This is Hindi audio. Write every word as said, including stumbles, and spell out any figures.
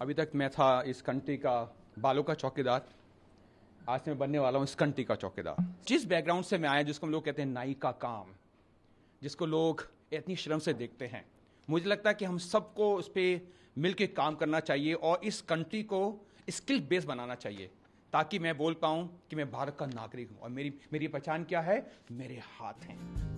अभी तक मैं था इस कंट्री का बालों का चौकीदार, आज मैं बनने वाला हूँ इस कंट्री का चौकीदार। जिस बैकग्राउंड से मैं आया, जिसको हम लोग कहते हैं नाई का काम, जिसको लोग इतनी शर्म से देखते हैं, मुझे लगता है कि हम सबको उस पर मिल के काम करना चाहिए और इस कंट्री को स्किल बेस बनाना चाहिए, ताकि मैं बोल पाऊँ कि मैं भारत का नागरिक हूँ और मेरी मेरी पहचान क्या है, मेरे हाथ हैं।